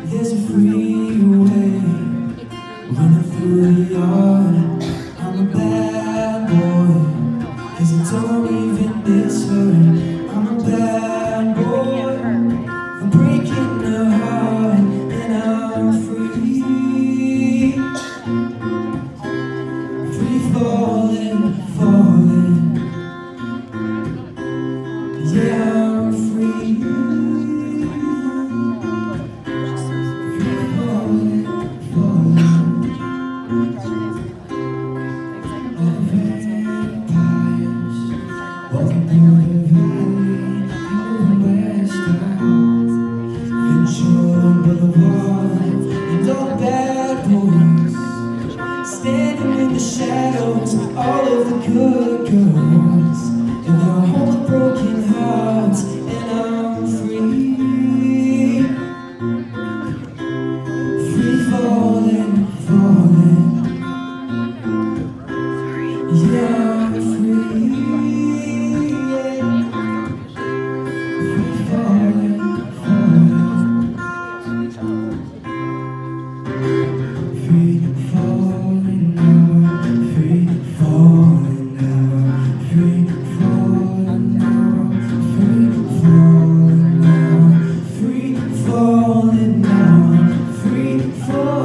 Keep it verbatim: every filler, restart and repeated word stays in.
There's a freeway running through the yard. I'm a bad boy, 'cause I don't even miss her. I'm a bad boy, I'm breaking her heart, and I'm free. Free falling, falling. Yeah, I'm free. Walking through the valley, going west out, Ventura Boulevard, and all the bad boys standing in the shadows, all of the good girls, and they're all with broken hearts, and I'm free, free falling, falling, yeah, I'm free. Free falling now, free falling now, free falling now, free falling now, free falling now, free falling.